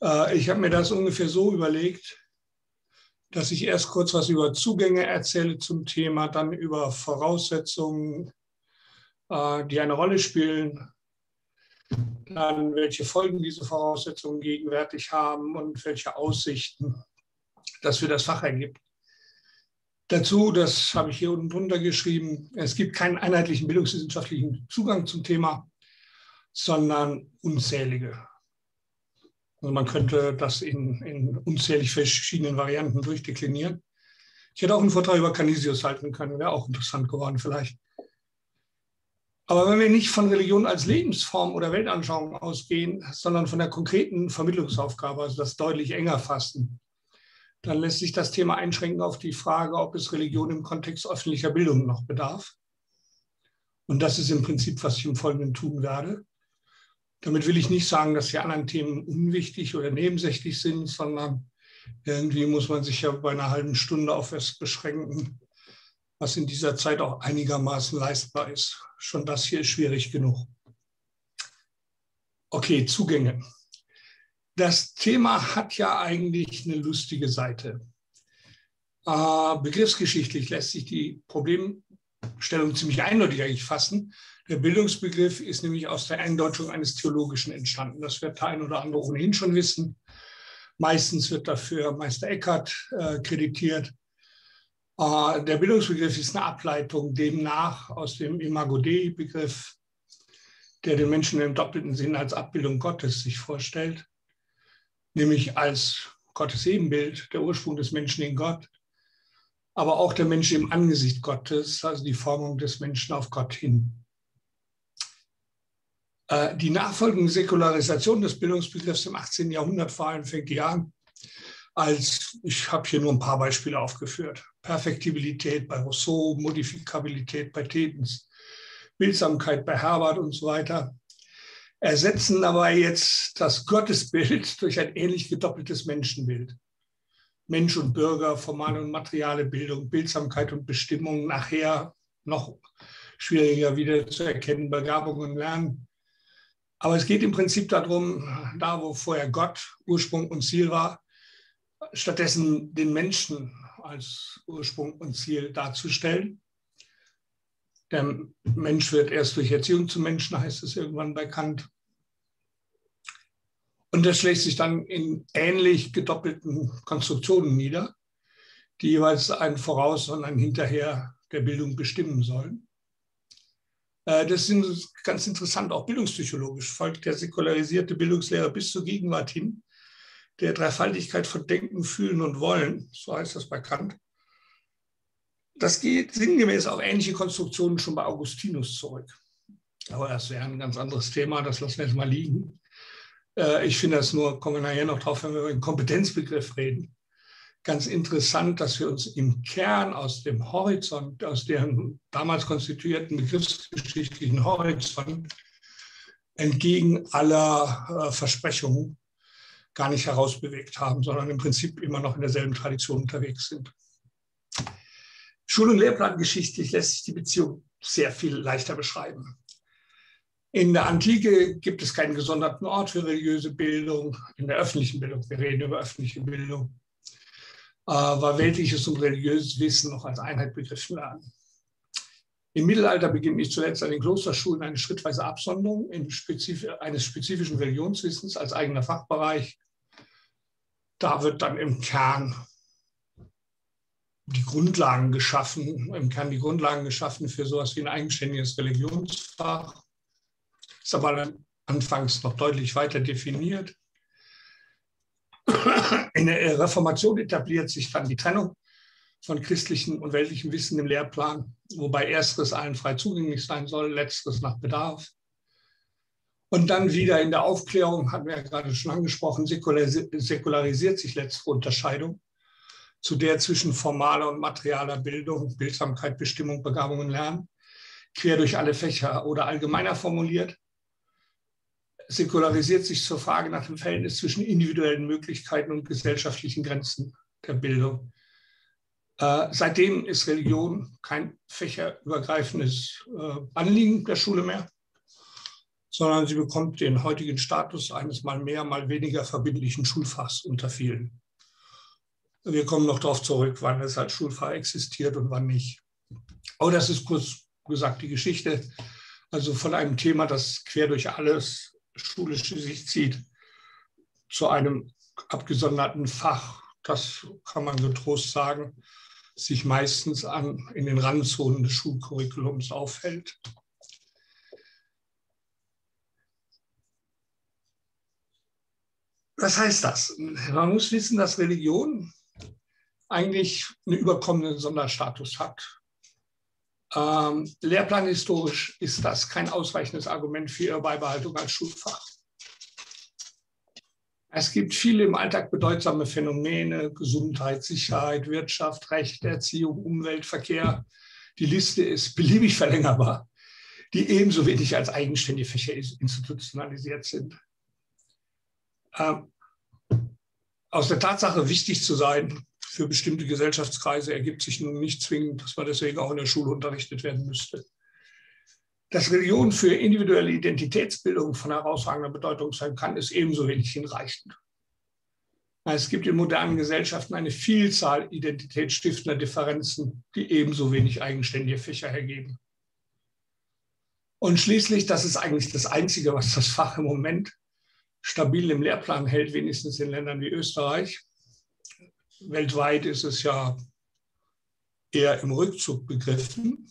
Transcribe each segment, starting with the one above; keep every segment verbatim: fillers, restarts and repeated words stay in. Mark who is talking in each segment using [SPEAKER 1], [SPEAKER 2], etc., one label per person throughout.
[SPEAKER 1] Äh, ich habe mir das ungefähr so überlegt, dass ich erst kurz was über Zugänge erzähle zum Thema, dann über Voraussetzungen, äh, die eine Rolle spielen, dann welche Folgen diese Voraussetzungen gegenwärtig haben und welche Aussichten das für das Fach ergibt. Dazu, das habe ich hier unten drunter geschrieben, es gibt keinen einheitlichen bildungswissenschaftlichen Zugang zum Thema, sondern unzählige. Also man könnte das in, in unzählig verschiedenen Varianten durchdeklinieren. Ich hätte auch einen Vortrag über Canisius halten können, wäre auch interessant geworden vielleicht. Aber wenn wir nicht von Religion als Lebensform oder Weltanschauung ausgehen, sondern von der konkreten Vermittlungsaufgabe, also das deutlich enger fassen, dann lässt sich das Thema einschränken auf die Frage, ob es Religion im Kontext öffentlicher Bildung noch bedarf. Und das ist im Prinzip, was ich im Folgenden tun werde. Damit will ich nicht sagen, dass die anderen Themen unwichtig oder nebensächlich sind, sondern irgendwie muss man sich ja bei einer halben Stunde auf was beschränken, was in dieser Zeit auch einigermaßen leistbar ist. Schon das hier ist schwierig genug. Okay, Zugänge. Das Thema hat ja eigentlich eine lustige Seite. Äh, begriffsgeschichtlich lässt sich die Problemstellung ziemlich eindeutig eigentlich fassen. Der Bildungsbegriff ist nämlich aus der Eindeutschung eines Theologischen entstanden. Das wird der ein oder andere ohnehin schon wissen. Meistens wird dafür Meister Eckhart äh, kreditiert. Äh, der Bildungsbegriff ist eine Ableitung demnach aus dem Imago Dei-Begriff, der den Menschen im doppelten Sinn als Abbildung Gottes sich vorstellt, nämlich als Gottes Ebenbild, der Ursprung des Menschen in Gott, aber auch der Mensch im Angesicht Gottes, also die Formung des Menschen auf Gott hin. Die nachfolgende Säkularisation des Bildungsbegriffs im achtzehnten Jahrhundert vor allem fängt die an, als, ich habe hier nur ein paar Beispiele aufgeführt, Perfektibilität bei Rousseau, Modifikabilität bei Thetens, Bildsamkeit bei Herbert und so weiter, ersetzen dabei jetzt das Gottesbild durch ein ähnlich gedoppeltes Menschenbild. Mensch und Bürger, formale und materiale Bildung, Bildsamkeit und Bestimmung, nachher noch schwieriger wieder zu erkennen, Begabung und Lernen. Aber es geht im Prinzip darum, da wo vorher Gott Ursprung und Ziel war, stattdessen den Menschen als Ursprung und Ziel darzustellen. Der Mensch wird erst durch Erziehung zum Menschen, heißt es irgendwann bei Kant. Und das schlägt sich dann in ähnlich gedoppelten Konstruktionen nieder, die jeweils ein Voraus und ein Hinterher der Bildung bestimmen sollen. Das ist ganz interessant, auch bildungspsychologisch folgt der säkularisierte Bildungslehre bis zur Gegenwart hin der Dreifaltigkeit von Denken, Fühlen und Wollen, so heißt das bei Kant. Das geht sinngemäß auf ähnliche Konstruktionen schon bei Augustinus zurück. Aber das wäre ein ganz anderes Thema, das lassen wir jetzt mal liegen. Ich finde das nur, kommen wir nachher noch drauf, wenn wir über den Kompetenzbegriff reden, ganz interessant, dass wir uns im Kern aus dem Horizont, aus dem damals konstituierten begriffsgeschichtlichen Horizont, entgegen aller Versprechungen gar nicht herausbewegt haben, sondern im Prinzip immer noch in derselben Tradition unterwegs sind. Schul- und Lehrplangeschichtlich lässt sich die Beziehung sehr viel leichter beschreiben. In der Antike gibt es keinen gesonderten Ort für religiöse Bildung, in der öffentlichen Bildung, wir reden über öffentliche Bildung, war weltliches und religiöses Wissen noch als Einheit begriffen werden. Im Mittelalter beginnt nicht zuletzt an den Klosterschulen eine schrittweise Absonderung in spezif- eines spezifischen Religionswissens als eigener Fachbereich. Da wird dann im Kern die Grundlagen geschaffen, im Kern die Grundlagen geschaffen für sowas wie ein eigenständiges Religionsfach. Ist aber anfangs noch deutlich weiter definiert. In der Reformation etabliert sich dann die Trennung von christlichem und weltlichem Wissen im Lehrplan, wobei ersteres allen frei zugänglich sein soll, letzteres nach Bedarf. Und dann wieder in der Aufklärung, hatten wir ja gerade schon angesprochen, säkularisiert sich letztere Unterscheidung, zu der zwischen formaler und materialer Bildung, Bildsamkeit, Bestimmung, Begabung und Lernen, quer durch alle Fächer oder allgemeiner formuliert, säkularisiert sich zur Frage nach dem Verhältnis zwischen individuellen Möglichkeiten und gesellschaftlichen Grenzen der Bildung. Äh, seitdem ist Religion kein fächerübergreifendes äh, Anliegen der Schule mehr, sondern sie bekommt den heutigen Status eines mal mehr, mal weniger verbindlichen Schulfachs unter vielen. Wir kommen noch darauf zurück, wann es als Schulfach existiert und wann nicht. Aber das ist kurz gesagt die Geschichte. Also von einem Thema, das quer durch alles Schulische sich zieht, zu einem abgesonderten Fach, das kann man getrost sagen, sich meistens an, in den Randzonen des Schulcurriculums aufhält. Was heißt das? Man muss wissen, dass Religion eigentlich einen überkommenen Sonderstatus hat. Ähm, lehrplanhistorisch ist das kein ausreichendes Argument für ihre Beibehaltung als Schulfach. Es gibt viele im Alltag bedeutsame Phänomene, Gesundheit, Sicherheit, Wirtschaft, Recht, Erziehung, Umwelt, Verkehr. Die Liste ist beliebig verlängerbar, die ebenso wenig als eigenständige Fächer institutionalisiert sind. Ähm, aus der Tatsache, wichtig zu sein für bestimmte Gesellschaftskreise, ergibt sich nun nicht zwingend, dass man deswegen auch in der Schule unterrichtet werden müsste. Dass Religion für individuelle Identitätsbildung von herausragender Bedeutung sein kann, ist ebenso wenig hinreichend. Es gibt in modernen Gesellschaften eine Vielzahl identitätsstiftender Differenzen, die ebenso wenig eigenständige Fächer hergeben. Und schließlich, das ist eigentlich das Einzige, was das Fach im Moment stabil im Lehrplan hält, wenigstens in Ländern wie Österreich. Weltweit ist es ja eher im Rückzug begriffen.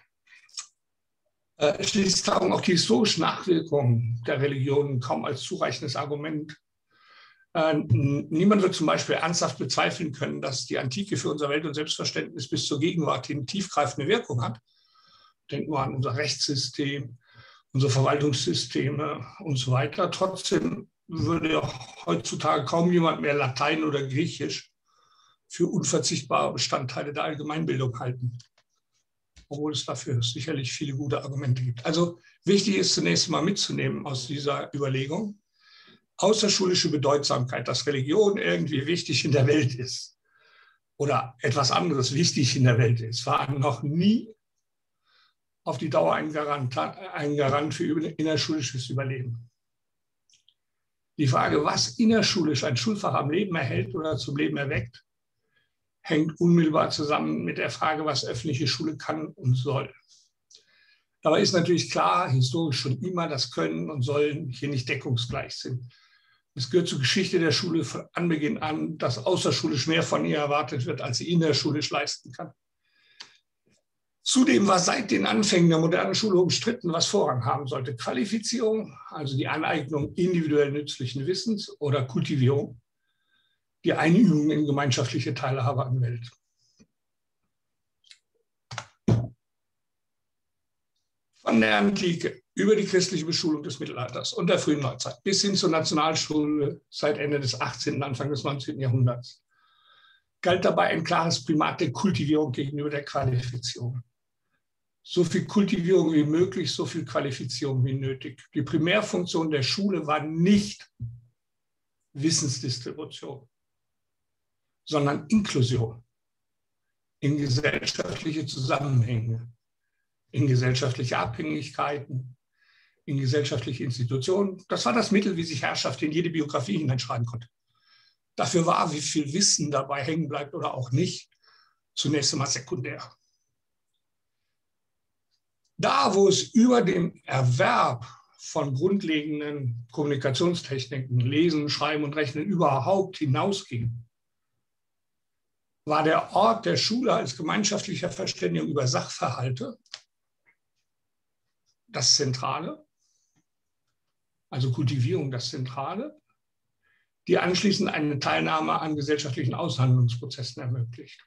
[SPEAKER 1] Schließlich taugen auch die historischen Nachwirkungen der Religion kaum als zureichendes Argument. Niemand wird zum Beispiel ernsthaft bezweifeln können, dass die Antike für unser Welt- und Selbstverständnis bis zur Gegenwart hin tiefgreifende Wirkung hat. Denken wir an unser Rechtssystem, unsere Verwaltungssysteme und so weiter. Trotzdem würde heutzutage kaum jemand mehr Latein oder Griechisch für unverzichtbare Bestandteile der Allgemeinbildung halten, obwohl es dafür sicherlich viele gute Argumente gibt. Also wichtig ist zunächst mal mitzunehmen aus dieser Überlegung, außerschulische Bedeutsamkeit, dass Religion irgendwie wichtig in der Welt ist oder etwas anderes wichtig in der Welt ist, war noch nie auf die Dauer ein Garant, ein Garant für innerschulisches Überleben. Die Frage, was innerschulisch ein Schulfach am Leben erhält oder zum Leben erweckt, hängt unmittelbar zusammen mit der Frage, was öffentliche Schule kann und soll. Dabei ist natürlich klar, historisch schon immer, dass Können und Sollen hier nicht deckungsgleich sind. Es gehört zur Geschichte der Schule von Anbeginn an, dass außerschulisch mehr von ihr erwartet wird, als sie innerschulisch leisten kann. Zudem war seit den Anfängen der modernen Schule umstritten, was Vorrang haben sollte. Qualifizierung, also die Aneignung individuell nützlichen Wissens, oder Kultivierung, die Einübung in gemeinschaftliche Teilhabe an Welt. Von der Antike über die christliche Beschulung des Mittelalters und der frühen Neuzeit bis hin zur Nationalschule seit Ende des achtzehnten, Anfang des neunzehnten Jahrhunderts galt dabei ein klares Primat der Kultivierung gegenüber der Qualifizierung. So viel Kultivierung wie möglich, so viel Qualifizierung wie nötig. Die Primärfunktion der Schule war nicht Wissensdistribution, sondern Inklusion in gesellschaftliche Zusammenhänge, in gesellschaftliche Abhängigkeiten, in gesellschaftliche Institutionen. Das war das Mittel, wie sich Herrschaft in jede Biografie hineinschreiben konnte. Dafür war, wie viel Wissen dabei hängen bleibt oder auch nicht, zunächst einmal sekundär. Da, wo es über den Erwerb von grundlegenden Kommunikationstechniken, Lesen, Schreiben und Rechnen überhaupt hinausging, war der Ort der Schule als gemeinschaftlicher Verständigung über Sachverhalte das Zentrale, also Kultivierung das Zentrale, die anschließend eine Teilnahme an gesellschaftlichen Aushandlungsprozessen ermöglicht.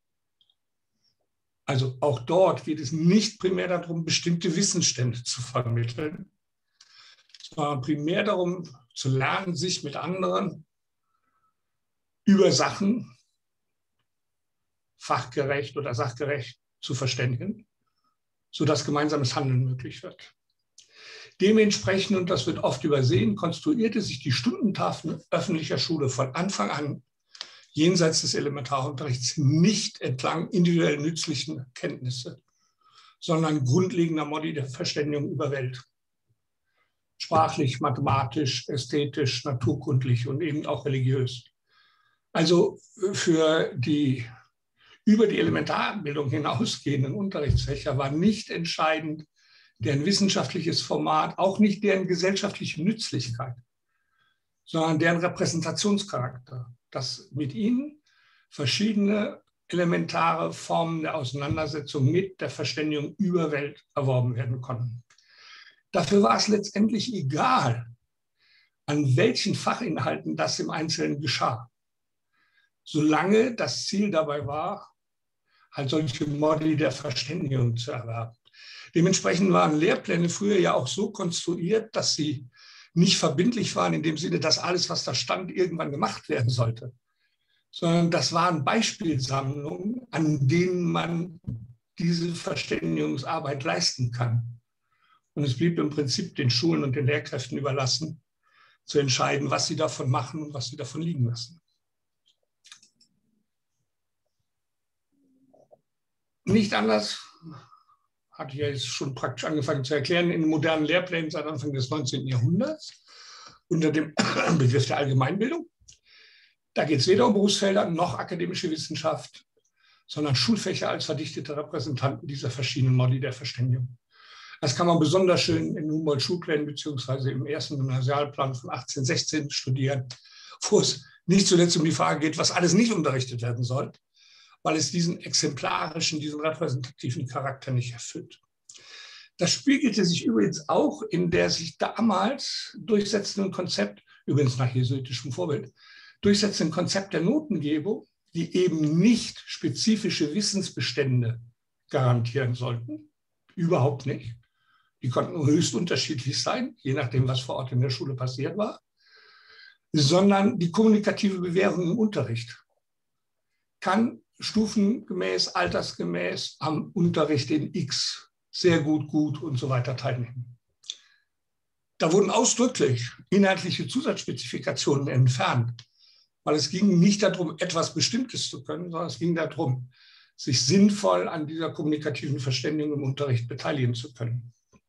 [SPEAKER 1] Also auch dort geht es nicht primär darum, bestimmte Wissensstände zu vermitteln, sondern primär darum zu lernen, sich mit anderen über Sachen fachgerecht oder sachgerecht zu verständigen, sodass gemeinsames Handeln möglich wird. Dementsprechend, und das wird oft übersehen, konstruierte sich die Stundentafel öffentlicher Schule von Anfang an jenseits des Elementarunterrichts nicht entlang individuell nützlichen Kenntnisse, sondern grundlegender Modi der Verständigung über Welt. sprachlich, mathematisch, ästhetisch, naturkundlich und eben auch religiös. Also für die über die Elementarbildung hinausgehenden Unterrichtsfächer war nicht entscheidend deren wissenschaftliches Format, auch nicht deren gesellschaftliche Nützlichkeit, sondern deren Repräsentationscharakter, dass mit ihnen verschiedene elementare Formen der Auseinandersetzung mit der Verständigung über Welt erworben werden konnten. Dafür war es letztendlich egal, an welchen Fachinhalten das im Einzelnen geschah, solange das Ziel dabei war, halt solche Modi der Verständigung zu erwerben. Dementsprechend waren Lehrpläne früher ja auch so konstruiert, dass sie nicht verbindlich waren in dem Sinne, dass alles, was da stand, irgendwann gemacht werden sollte, sondern das waren Beispielsammlungen, an denen man diese Verständigungsarbeit leisten kann. Und es blieb im Prinzip den Schulen und den Lehrkräften überlassen, zu entscheiden, was sie davon machen und was sie davon liegen lassen. Nicht anders, hatte ich ja jetzt schon praktisch angefangen zu erklären, in modernen Lehrplänen seit Anfang des neunzehnten Jahrhunderts unter dem Begriff der Allgemeinbildung. Da geht es weder um Berufsfelder noch akademische Wissenschaft, sondern Schulfächer als verdichtete Repräsentanten dieser verschiedenen Modi der Verständigung. Das kann man besonders schön in Humboldt-Schulplänen beziehungsweise im ersten Gymnasialplan von achtzehnhundertsechzehn studieren, wo es nicht zuletzt um die Frage geht, was alles nicht unterrichtet werden soll, weil es diesen exemplarischen, diesen repräsentativen Charakter nicht erfüllt. Das spiegelte sich übrigens auch in der sich damals durchsetzenden Konzept, übrigens nach jesuitischem Vorbild, durchsetzenden Konzept der Notengebung, die eben nicht spezifische Wissensbestände garantieren sollten, überhaupt nicht. Die konnten höchst unterschiedlich sein, je nachdem, was vor Ort in der Schule passiert war, sondern die kommunikative Bewährung im Unterricht kann stufengemäß, altersgemäß am Unterricht in X sehr gut, gut und so weiter teilnehmen. Da wurden ausdrücklich inhaltliche Zusatzspezifikationen entfernt, weil es ging nicht darum, etwas Bestimmtes zu können, sondern es ging darum, sich sinnvoll an dieser kommunikativen Verständigung im Unterricht beteiligen zu können.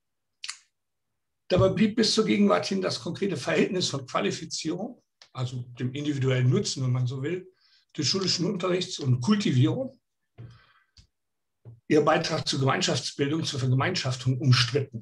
[SPEAKER 1] Dabei blieb bis zur Gegenwart hin das konkrete Verhältnis von Qualifizierung, also dem individuellen Nutzen, wenn man so will, des schulischen Unterrichts und Kultivierung, ihr Beitrag zur Gemeinschaftsbildung, zur Vergemeinschaftung umstritten.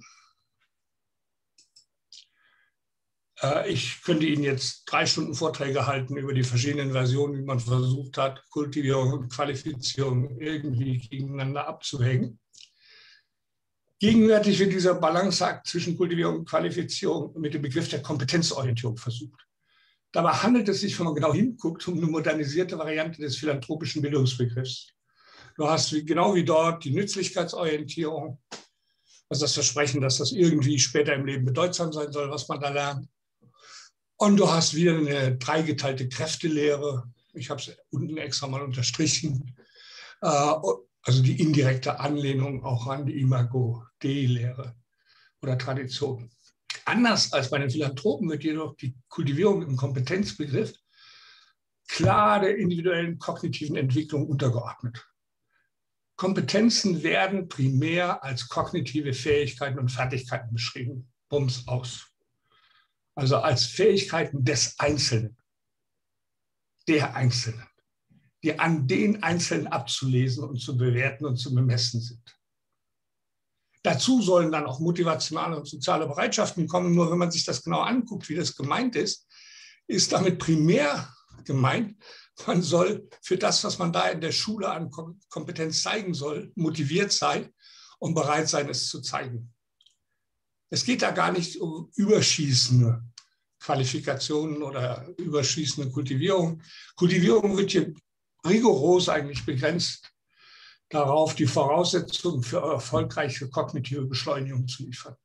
[SPEAKER 1] Ich könnte Ihnen jetzt drei Stunden Vorträge halten über die verschiedenen Versionen, wie man versucht hat, Kultivierung und Qualifizierung irgendwie gegeneinander abzuwägen. Gegenwärtig wird dieser Balanceakt zwischen Kultivierung und Qualifizierung mit dem Begriff der Kompetenzorientierung versucht. Dabei handelt es sich, wenn man genau hinguckt, um eine modernisierte Variante des philanthropischen Bildungsbegriffs. Du hast wie, genau wie dort die Nützlichkeitsorientierung, also das Versprechen, dass das irgendwie später im Leben bedeutsam sein soll, was man da lernt. Und du hast wieder eine dreigeteilte Kräftelehre. Ich habe es unten extra mal unterstrichen. Also die indirekte Anlehnung auch an die Imago-Dei-Lehre oder Tradition. Anders als bei den Philanthropen wird jedoch die Kultivierung im Kompetenzbegriff klar der individuellen kognitiven Entwicklung untergeordnet. Kompetenzen werden primär als kognitive Fähigkeiten und Fertigkeiten beschrieben. Bums aus. Also als Fähigkeiten des Einzelnen, der Einzelnen, die an den Einzelnen abzulesen und zu bewerten und zu bemessen sind. Dazu sollen dann auch motivationale und soziale Bereitschaften kommen. Nur wenn man sich das genau anguckt, wie das gemeint ist, ist damit primär gemeint, man soll für das, was man da in der Schule an Kompetenz zeigen soll, motiviert sein und bereit sein, es zu zeigen. Es geht da gar nicht um überschießende Qualifikationen oder überschießende Kultivierung. Kultivierung wird hier rigoros eigentlich begrenzt darauf, die Voraussetzungen für erfolgreiche kognitive Beschleunigung zu liefern.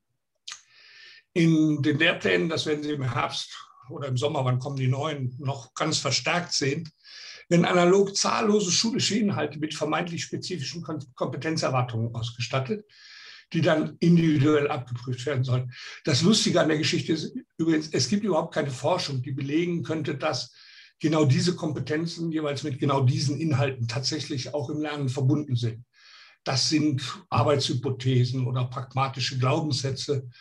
[SPEAKER 1] In den Lehrplänen, das werden Sie im Herbst oder im Sommer, wann kommen die neuen, noch ganz verstärkt sehen, werden analog zahllose schulische Inhalte mit vermeintlich spezifischen Kompetenzerwartungen ausgestattet, die dann individuell abgeprüft werden sollen. Das Lustige an der Geschichte ist übrigens, es gibt überhaupt keine Forschung, die belegen könnte, dass genau diese Kompetenzen jeweils mit genau diesen Inhalten tatsächlich auch im Lernen verbunden sind. Das sind Arbeitshypothesen oder pragmatische Glaubenssätze,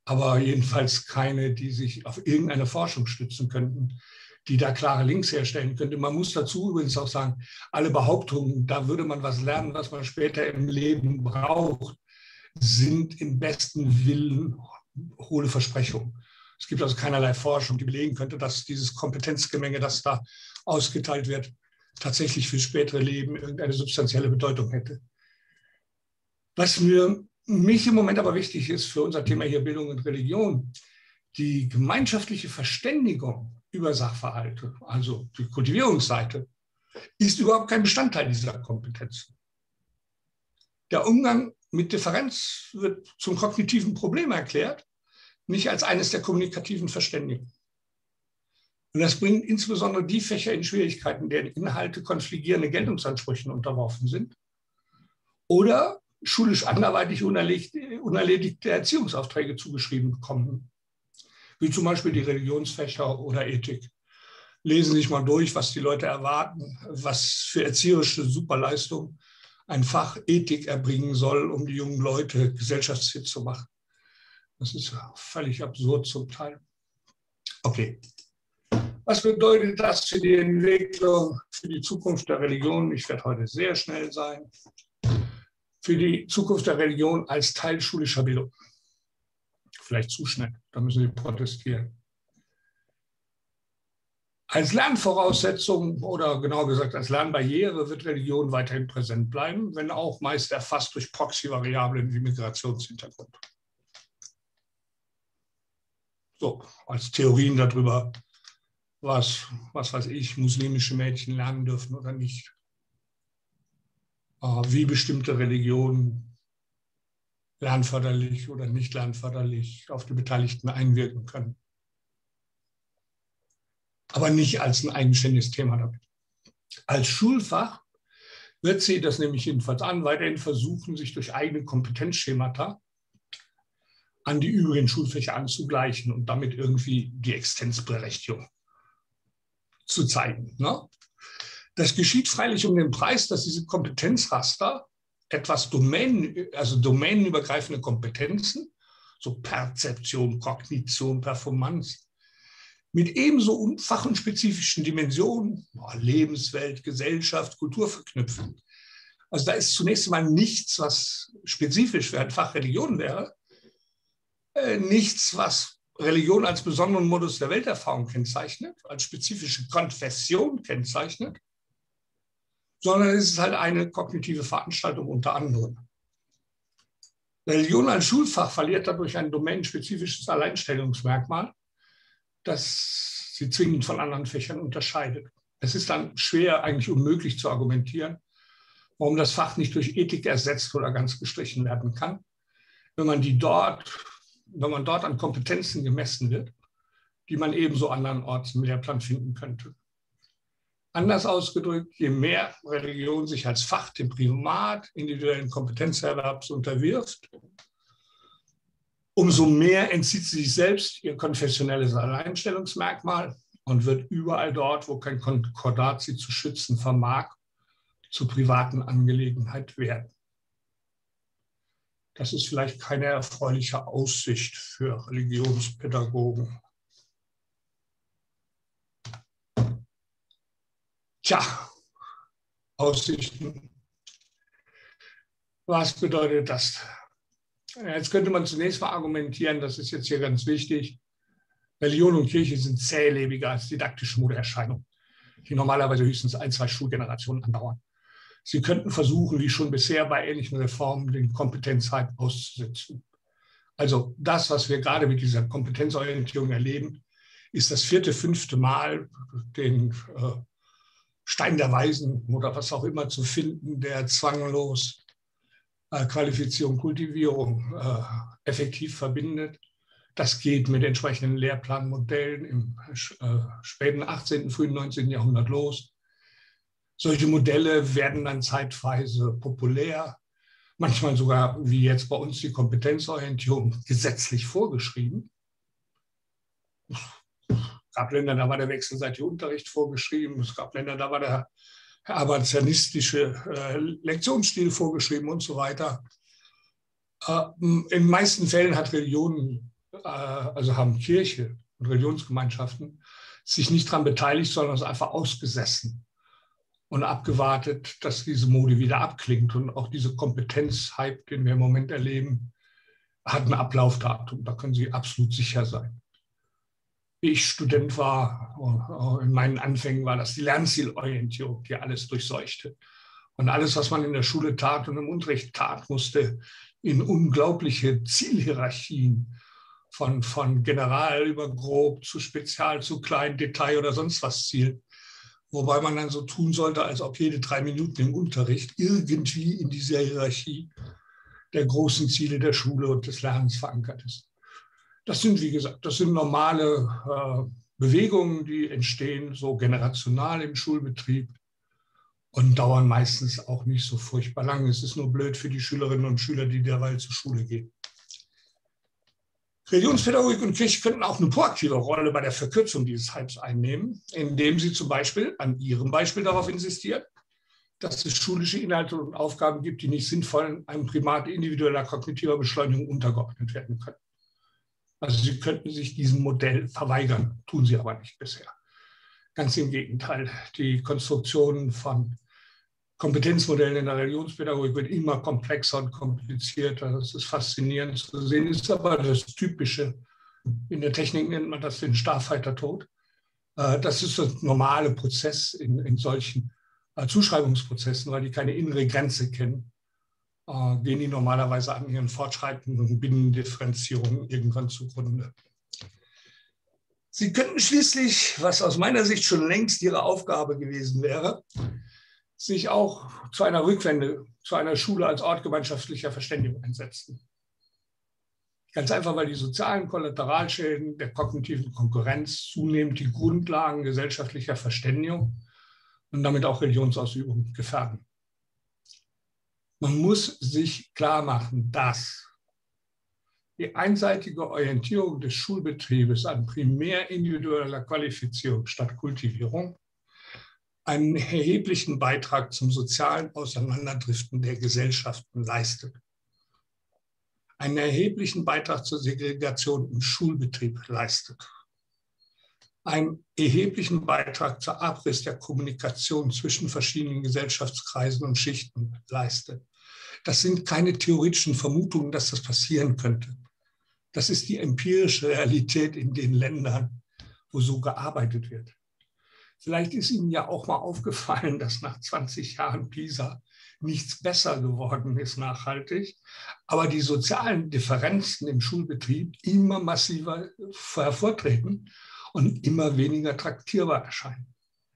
[SPEAKER 1] aber jedenfalls keine, die sich auf irgendeine Forschung stützen könnten, die da klare Links herstellen könnte. Man muss dazu übrigens auch sagen, alle Behauptungen, da würde man was lernen, was man später im Leben braucht, sind im besten Willen hohle Versprechungen. Es gibt also keinerlei Forschung, die belegen könnte, dass dieses Kompetenzgemenge, das da ausgeteilt wird, tatsächlich für spätere Leben irgendeine substanzielle Bedeutung hätte. Was mir mich im Moment aber wichtig ist für unser Thema hier Bildung und Religion, die gemeinschaftliche Verständigung über Sachverhalte, also die Kultivierungsseite, ist überhaupt kein Bestandteil dieser Kompetenzen. Der Umgang mit Differenz wird zum kognitiven Problem erklärt, nicht als eines der kommunikativen Verständigen. Und das bringt insbesondere die Fächer in Schwierigkeiten, deren Inhalte konfligierende Geltungsansprüchen unterworfen sind oder schulisch anderweitig unerledigte Erziehungsaufträge zugeschrieben bekommen, wie zum Beispiel die Religionsfächer oder Ethik. Lesen Sie sich mal durch, was die Leute erwarten, was für erzieherische Superleistung ein Fach Ethik erbringen soll, um die jungen Leute gesellschaftsfit zu machen. Das ist völlig absurd zum Teil. Okay. Was bedeutet das für die Entwicklung, für die Zukunft der Religion? Ich werde heute sehr schnell sein. Für die Zukunft der Religion als Teil schulischer Bildung. Vielleicht zu schnell, da müssen Sie protestieren. Als Lernvoraussetzung oder genauer gesagt als Lernbarriere wird Religion weiterhin präsent bleiben, wenn auch meist erfasst durch Proxy-Variablen wie Migrationshintergrund. So, als Theorien darüber, was, was weiß ich, muslimische Mädchen lernen dürfen oder nicht. Wie bestimmte Religionen lernförderlich oder nicht lernförderlich auf die Beteiligten einwirken können. Aber nicht als ein eigenständiges Thema damit. Als Schulfach wird sie, das nehme ich jedenfalls an, weiterhin versuchen, sich durch eigene Kompetenzschemata an die übrigen Schulfächer anzugleichen und damit irgendwie die Existenzberechtigung zu zeigen. Ne? Das geschieht freilich um den Preis, dass diese Kompetenzraster etwas Domänen, also domänenübergreifende Kompetenzen, so Perzeption, Kognition, Performance, mit ebenso fach- und spezifischen Dimensionen, Lebenswelt, Gesellschaft, Kultur verknüpfen. Also da ist zunächst einmal nichts, was spezifisch für ein Fach Religion wäre, äh, nichts, was Religion als besonderen Modus der Welterfahrung kennzeichnet, als spezifische Konfession kennzeichnet, sondern es ist halt eine kognitive Veranstaltung unter anderem. Religion als Schulfach verliert dadurch ein domänenspezifisches Alleinstellungsmerkmal, das sie zwingend von anderen Fächern unterscheidet. Es ist dann schwer, eigentlich unmöglich zu argumentieren, warum das Fach nicht durch Ethik ersetzt oder ganz gestrichen werden kann, wenn man die dort, wenn man dort an Kompetenzen gemessen wird, die man ebenso andernorts im Lehrplan finden könnte. Anders ausgedrückt, je mehr Religion sich als Fach dem Primat individuellen Kompetenzerwerbs unterwirft, umso mehr entzieht sie sich selbst ihr konfessionelles Alleinstellungsmerkmal und wird überall dort, wo kein Konkordat sie zu schützen vermag, zur privaten Angelegenheit werden. Das ist vielleicht keine erfreuliche Aussicht für Religionspädagogen. Tja, Aussichten. Was bedeutet das? Jetzt könnte man zunächst mal argumentieren, das ist jetzt hier ganz wichtig, Religion und Kirche sind zählebiger als didaktische Modeerscheinungen, die normalerweise höchstens ein, zwei Schulgenerationen andauern. Sie könnten versuchen, wie schon bisher bei ähnlichen Reformen, den Kompetenzhype auszusitzen. Also das, was wir gerade mit dieser Kompetenzorientierung erleben, ist das vierte, fünfte Mal, den äh, Stein der Weisen oder was auch immer zu finden, der zwanglos Qualifizierung, Kultivierung äh, effektiv verbindet. Das geht mit entsprechenden Lehrplanmodellen im äh, späten achtzehnten, frühen neunzehnten Jahrhundert los. Solche Modelle werden dann zeitweise populär, manchmal sogar, wie jetzt bei uns, die Kompetenzorientierung gesetzlich vorgeschrieben. Es gab Länder, da war der wechselseitige Unterricht vorgeschrieben. Es gab Länder, da war der aberzianistische äh, Lektionsstil vorgeschrieben und so weiter. Äh, in den meisten Fällen hat Religion also haben Kirche und Religionsgemeinschaften sich nicht daran beteiligt, sondern es einfach ausgesessen und abgewartet, dass diese Mode wieder abklingt. Und auch diese Kompetenzhype, den wir im Moment erleben, hat ein Ablaufdatum. Da können Sie absolut sicher sein. Wie ich Student war, in meinen Anfängen war das die Lernzielorientierung, die alles durchseuchte. Und alles, was man in der Schule tat und im Unterricht tat, musste in unglaubliche Zielhierarchien von, von General über Grob zu Spezial zu Klein, Detail oder sonst was zielen. Wobei man dann so tun sollte, als ob jede drei Minuten im Unterricht irgendwie in dieser Hierarchie der großen Ziele der Schule und des Lernens verankert ist. Das sind, wie gesagt, das sind normale äh, Bewegungen, die entstehen so generational im Schulbetrieb und dauern meistens auch nicht so furchtbar lang. Es ist nur blöd für die Schülerinnen und Schüler, die derweil zur Schule gehen. Religionspädagogik und Kirche könnten auch eine proaktive Rolle bei der Verkürzung dieses Hypes einnehmen, indem sie zum Beispiel an ihrem Beispiel darauf insistieren, dass es schulische Inhalte und Aufgaben gibt, die nicht sinnvoll einem Primat individueller kognitiver Beschleunigung untergeordnet werden können. Also sie könnten sich diesem Modell verweigern, tun sie aber nicht bisher. Ganz im Gegenteil, die Konstruktion von Kompetenzmodellen in der Religionspädagogik wird immer komplexer und komplizierter. Das ist faszinierend zu sehen, ist aber das Typische. In der Technik nennt man das den Starfighter-Tod. Das ist der normale Prozess in, in solchen Zuschreibungsprozessen, weil die keine innere Grenze kennen, gehen die normalerweise an ihren fortschreitenden Binnendifferenzierungen irgendwann zugrunde. Sie könnten schließlich, was aus meiner Sicht schon längst ihre Aufgabe gewesen wäre, sich auch zu einer Rückwende, zu einer Schule als Ort gemeinschaftlicher Verständigung einsetzen. Ganz einfach, weil die sozialen Kollateralschäden der kognitiven Konkurrenz zunehmend die Grundlagen gesellschaftlicher Verständigung und damit auch Religionsausübung gefährden. Man muss sich klar machen, dass die einseitige Orientierung des Schulbetriebes an primär individueller Qualifizierung statt Kultivierung einen erheblichen Beitrag zum sozialen Auseinanderdriften der Gesellschaften leistet. Einen erheblichen Beitrag zur Segregation im Schulbetrieb leistet. Einen erheblichen Beitrag zur Abriss der Kommunikation zwischen verschiedenen Gesellschaftskreisen und Schichten leistet. Das sind keine theoretischen Vermutungen, dass das passieren könnte. Das ist die empirische Realität in den Ländern, wo so gearbeitet wird. Vielleicht ist Ihnen ja auch mal aufgefallen, dass nach zwanzig Jahren PISA nichts besser geworden ist nachhaltig, aber die sozialen Differenzen im Schulbetrieb immer massiver hervortreten und immer weniger traktierbar erscheinen.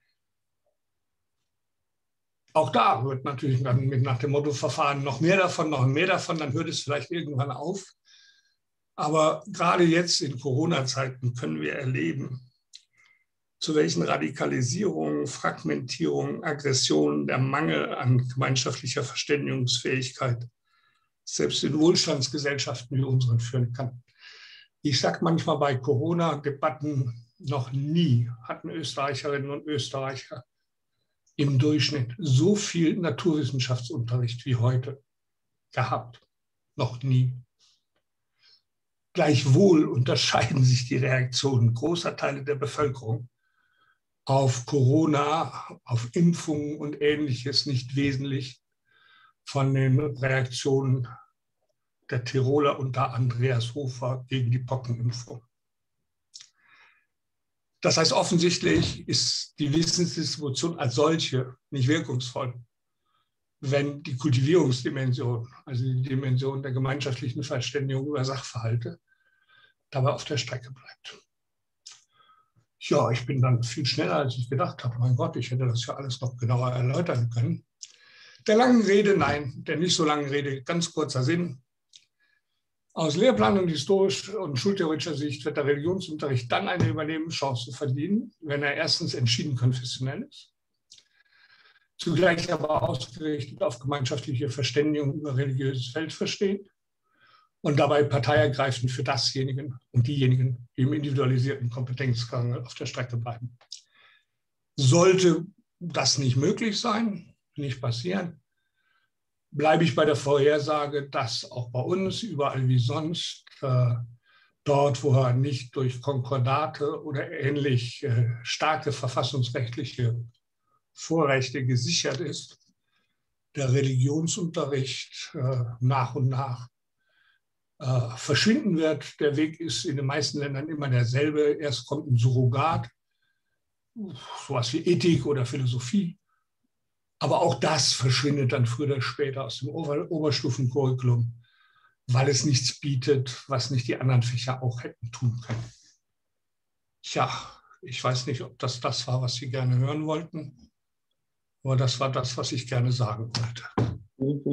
[SPEAKER 1] Auch da wird natürlich dann mit nach dem Motto-Verfahren noch mehr davon, noch mehr davon, dann hört es vielleicht irgendwann auf. Aber gerade jetzt in Corona-Zeiten können wir erleben, zu welchen Radikalisierungen, Fragmentierungen, Aggressionen der Mangel an gemeinschaftlicher Verständigungsfähigkeit selbst in Wohlstandsgesellschaften wie unseren führen kann. Ich sage manchmal bei Corona-Debatten, noch nie hatten Österreicherinnen und Österreicher im Durchschnitt so viel Naturwissenschaftsunterricht wie heute gehabt. Noch nie. Gleichwohl unterscheiden sich die Reaktionen großer Teile der Bevölkerung auf Corona, auf Impfungen und Ähnliches nicht wesentlich von den Reaktionen der Tiroler unter Andreas Hofer gegen die Pockenimpfung. Das heißt, offensichtlich ist die Wissensdistribution als solche nicht wirkungsvoll, wenn die Kultivierungsdimension, also die Dimension der gemeinschaftlichen Verständigung über Sachverhalte, dabei auf der Strecke bleibt. Ja, ich bin dann viel schneller, als ich gedacht habe. Mein Gott, ich hätte das ja alles noch genauer erläutern können. Der langen Rede, nein, der nicht so langen Rede, ganz kurzer Sinn. Aus Lehrplan- und historisch- und schultheoretischer Sicht wird der Religionsunterricht dann eine Überlebenschance verdienen, wenn er erstens entschieden konfessionell ist, zugleich aber ausgerichtet auf gemeinschaftliche Verständigung über religiöses Weltverstehen und dabei parteiergreifend für dasjenigen und diejenigen, die im individualisierten Kompetenzgang auf der Strecke bleiben. Sollte das nicht möglich sein, nicht passieren, bleibe ich bei der Vorhersage, dass auch bei uns, überall wie sonst, äh, dort, wo er nicht durch Konkordate oder ähnlich äh, starke verfassungsrechtliche Vorrechte gesichert ist, der Religionsunterricht äh, nach und nach äh, verschwinden wird. Der Weg ist in den meisten Ländern immer derselbe. Erst kommt ein Surrogat, sowas wie Ethik oder Philosophie. Aber auch das verschwindet dann früher oder später aus dem Ober Oberstufencurriculum, weil es nichts bietet, was nicht die anderen Fächer auch hätten tun können. Tja, ich weiß nicht, ob das das war, was Sie gerne hören wollten, aber das war das, was ich gerne sagen wollte.